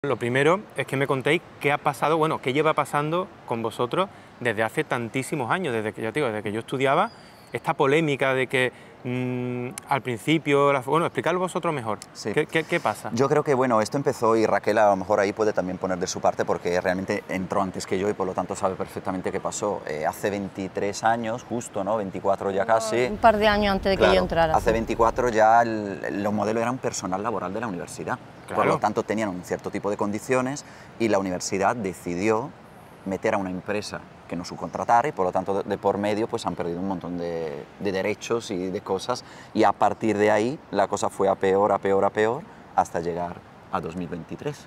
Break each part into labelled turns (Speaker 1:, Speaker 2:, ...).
Speaker 1: Lo primero es que me contéis qué ha pasado, bueno, qué lleva pasando con vosotros desde hace tantísimos años, desde que, ya te digo, desde que yo estudiaba, esta polémica de que al principio, bueno, explicarlo vosotros mejor.
Speaker 2: Sí.
Speaker 1: ¿Qué pasa?
Speaker 2: Yo creo que, bueno, esto empezó y Raquel a lo mejor ahí puede también poner de su parte porque realmente entró antes que yo y por lo tanto sabe perfectamente qué pasó. Hace 23 años, justo, ¿no? 24 ya casi.
Speaker 3: Un par de años antes de que yo entrara.
Speaker 2: Hace 24 ya los modelos eran personal laboral de la universidad.
Speaker 1: Claro.
Speaker 2: Por lo tanto tenían un cierto tipo de condiciones y la universidad decidió meter a una empresa que nos subcontratara y por lo tanto de por medio pues han perdido un montón de derechos y de cosas y a partir de ahí la cosa fue a peor, a peor, a peor hasta llegar a 2023.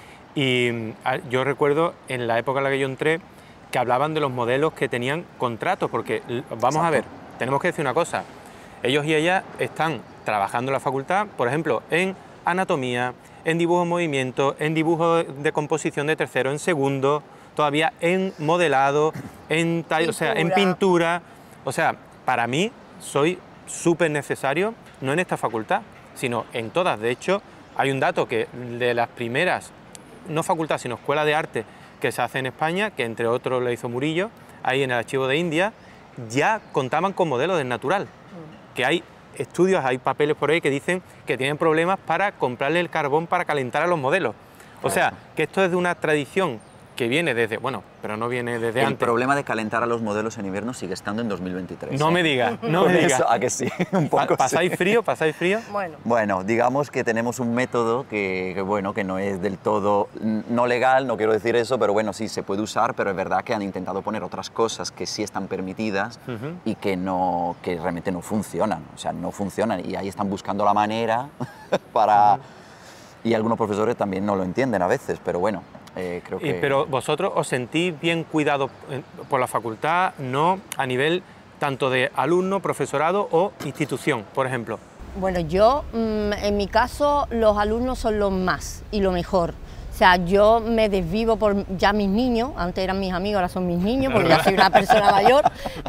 Speaker 1: Y yo recuerdo en la época en la que yo entré que hablaban de los modelos que tenían contratos, porque vamos a ver, tenemos que decir una cosa, ellos y ellas están trabajando en la facultad, por ejemplo, en anatomía, en dibujo en movimiento, en dibujo de composición de tercero, en segundo, todavía en modelado, en pintura. O sea, para mí soy súper necesario, no en esta facultad, sino en todas. De hecho, hay un dato que de las primeras, no facultad, sino escuela de arte que se hace en España, que entre otros le hizo Murillo, ahí en el archivo de India, ya contaban con modelos del natural, que hay estudios, hay papeles por ahí que dicen que tienen problemas para comprarle el carbón para calentar a los modelos. O sea, que esto es de una tradición que viene desde, bueno, pero no viene desde antes.
Speaker 2: El problema de calentar a los modelos en invierno sigue estando en 2023.
Speaker 1: No me digas, no me digas.
Speaker 2: ¿A que sí? Un poco
Speaker 1: ¿Pasáis
Speaker 2: sí.
Speaker 1: frío? ¿Pasáis frío?
Speaker 2: Bueno, digamos que tenemos un método que no es del todo no legal, no quiero decir eso, pero bueno, sí, se puede usar, pero es verdad que han intentado poner otras cosas que sí están permitidas y que realmente no funcionan, o sea, no funcionan y ahí están buscando la manera para... Y algunos profesores también no lo entienden a veces, pero bueno, creo que...
Speaker 1: Pero vosotros os sentís bien cuidados por la facultad, no a nivel tanto de alumno, profesorado o institución, por ejemplo.
Speaker 3: Bueno, yo, en mi caso, los alumnos son los más y lo mejor. O sea, yo me desvivo por ya mis niños, antes eran mis amigos, ahora son mis niños, porque ya soy una persona mayor,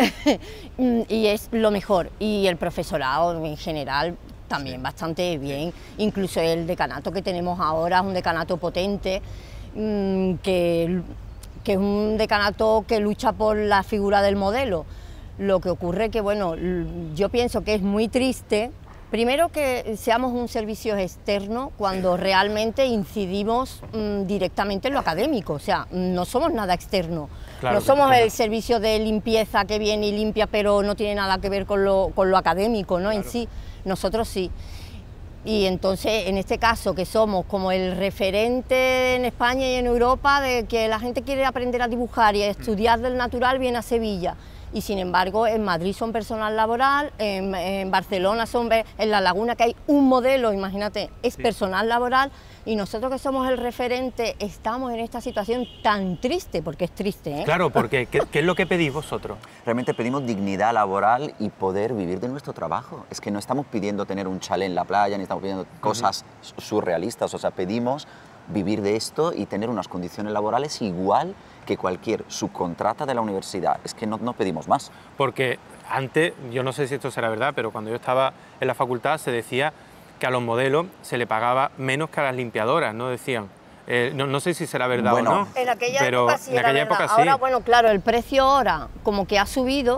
Speaker 3: y es lo mejor. Y el profesorado en general también bastante bien, incluso el decanato que tenemos ahora es un decanato potente, que es un decanato que lucha por la figura del modelo. Lo que ocurre que, bueno, yo pienso que es muy triste, primero que seamos un servicio externo cuando realmente incidimos directamente en lo académico, o sea, no somos nada externo,
Speaker 1: claro,
Speaker 3: no somos
Speaker 1: claro.
Speaker 3: El servicio de limpieza que viene y limpia pero no tiene nada que ver con lo académico, ¿no? Claro. En sí, nosotros sí. Y entonces, en este caso, que somos como el referente en España y en Europa de que la gente quiere aprender a dibujar y a estudiar del natural, viene a Sevilla. Y sin embargo, en Madrid son personal laboral, en Barcelona son, en La Laguna, que hay un modelo, imagínate, es personal laboral, y nosotros que somos el referente estamos en esta situación tan triste, porque es triste, ¿eh?
Speaker 1: Claro, porque ¿qué es lo que pedís vosotros?
Speaker 2: Realmente pedimos dignidad laboral y poder vivir de nuestro trabajo. Es que no estamos pidiendo tener un chalet en la playa, ni estamos pidiendo cosas surrealistas, o sea, pedimos vivir de esto y tener unas condiciones laborales igual que cualquier subcontrata de la universidad. Es que no pedimos más.
Speaker 1: Porque antes, yo no sé si esto será verdad, pero cuando yo estaba en la facultad se decía que a los modelos se le pagaba menos que a las limpiadoras, ¿no? Decían. No sé si será verdad
Speaker 2: bueno,
Speaker 1: o no.
Speaker 3: En aquella
Speaker 1: pero
Speaker 3: época sí
Speaker 1: en
Speaker 3: era
Speaker 1: aquella
Speaker 3: verdad.
Speaker 1: época sí.
Speaker 3: Ahora, bueno, claro, el precio ahora como que ha subido.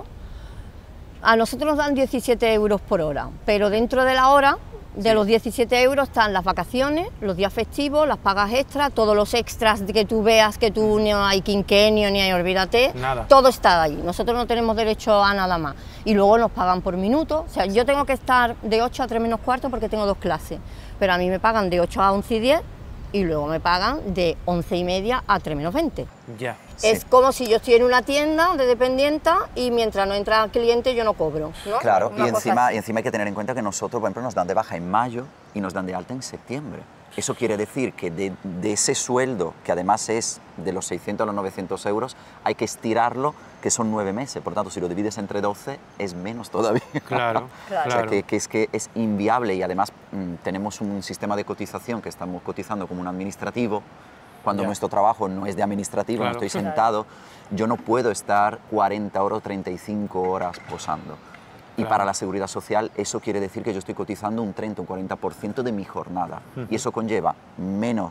Speaker 3: A nosotros nos dan 17 euros por hora, pero dentro de la hora, de los 17 euros están las vacaciones, los días festivos, las pagas extras, todos los extras que tú veas, que tú no hay quinquenio ni hay, olvídate,
Speaker 1: nada.
Speaker 3: Todo está ahí. Nosotros no tenemos derecho a nada más. Y luego nos pagan por minuto, o sea, yo tengo que estar de 8 a 3 menos cuarto porque tengo 2 clases, pero a mí me pagan de 8 a 11 y 10 y luego me pagan de 11 y media a 3 menos 20.
Speaker 1: Ya.
Speaker 3: Es como si yo estoy en una tienda de dependienta y mientras no entra el cliente yo no cobro, ¿no?
Speaker 2: Claro, y encima
Speaker 3: así.
Speaker 2: hay que tener en cuenta que nosotros, por ejemplo, nos dan de baja en mayo y nos dan de alta en septiembre. Eso quiere decir que de ese sueldo, que además es de los 600 a los 900 euros, hay que estirarlo, que son 9 meses. Por tanto, si lo divides entre 12, es menos todavía.
Speaker 1: Claro,
Speaker 3: Claro.
Speaker 2: O sea, que es inviable y además tenemos un sistema de cotización que estamos cotizando como un administrativo, cuando nuestro trabajo no es de administrativo,
Speaker 1: Claro.
Speaker 2: no estoy sentado, yo no puedo estar 40 horas o 35 horas posando. Y para la seguridad social eso quiere decir que yo estoy cotizando un 30 o un 40% de mi jornada. Y eso conlleva menos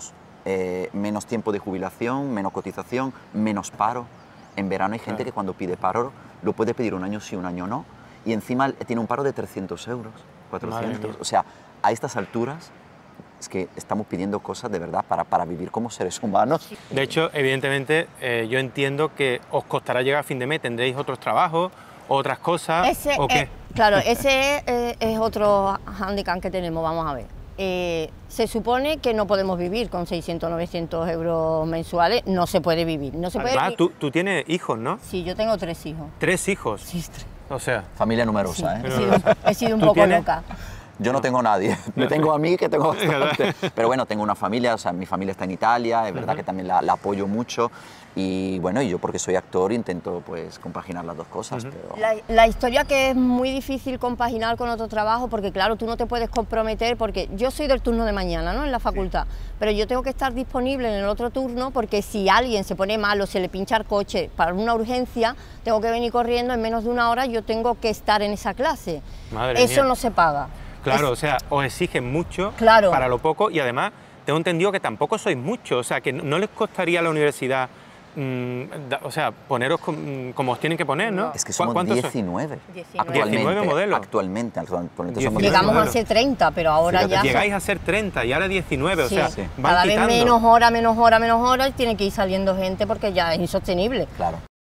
Speaker 2: menos tiempo de jubilación, menos cotización, menos paro. En verano hay gente que cuando pide paro lo puede pedir un año sí, un año no, y encima tiene un paro de 300 euros, 400. O sea, a estas alturas es que estamos pidiendo cosas de verdad para vivir como seres humanos.
Speaker 1: De hecho, evidentemente, yo entiendo que os costará llegar a fin de mes, tendréis otros trabajos, otras cosas, ¿o qué?
Speaker 3: Claro, ese es otro hándicap que tenemos, vamos a ver. Se supone que no podemos vivir con 600, 900 euros mensuales, no se puede vivir. No se puede vivir.
Speaker 1: Tú tienes hijos, ¿no?
Speaker 3: Sí, yo tengo 3 hijos.
Speaker 1: ¿3 hijos?
Speaker 3: Sí, 3.
Speaker 1: O sea...
Speaker 2: Familia numerosa,
Speaker 3: Sí,
Speaker 2: ¿eh?
Speaker 3: he sido un
Speaker 1: ¿Tú
Speaker 3: poco
Speaker 1: tienes?
Speaker 3: loca.
Speaker 2: Yo no tengo nadie, me tengo a mí que tengo bastante. Pero bueno, tengo una familia, o sea, mi familia está en Italia, es verdad que también la apoyo mucho. Y bueno, y yo porque soy actor intento pues compaginar las dos cosas. Pero...
Speaker 3: La historia que es muy difícil compaginar con otro trabajo, porque claro, tú no te puedes comprometer, porque yo soy del turno de mañana, ¿no?, en la facultad, pero yo tengo que estar disponible en el otro turno, porque si alguien se pone mal o se le pincha el coche para una urgencia, tengo que venir corriendo, en menos de una hora yo tengo que estar en esa clase.
Speaker 1: Madre
Speaker 3: Eso
Speaker 1: mía.
Speaker 3: no se paga.
Speaker 1: Claro, o sea, os exigen mucho
Speaker 3: Claro.
Speaker 1: para lo poco y además tengo entendido que tampoco sois muchos, o sea, que no les costaría a la universidad, o sea, poneros como os tienen que poner, ¿no?
Speaker 2: Es que somos
Speaker 1: ¿Cuántos sois?
Speaker 2: 19.
Speaker 1: 19 modelos.
Speaker 2: Actualmente somos
Speaker 1: 19
Speaker 3: Llegamos
Speaker 1: modelos.
Speaker 3: a ser 30, pero ahora
Speaker 2: Fíjate,
Speaker 3: ya...
Speaker 1: Llegáis a ser 30 y ahora 19, o
Speaker 3: Sí.
Speaker 1: sea,
Speaker 2: Sí.
Speaker 1: van
Speaker 3: Cada vez
Speaker 1: quitando.
Speaker 3: menos hora, y tiene que ir saliendo gente porque ya es insostenible.
Speaker 2: Claro.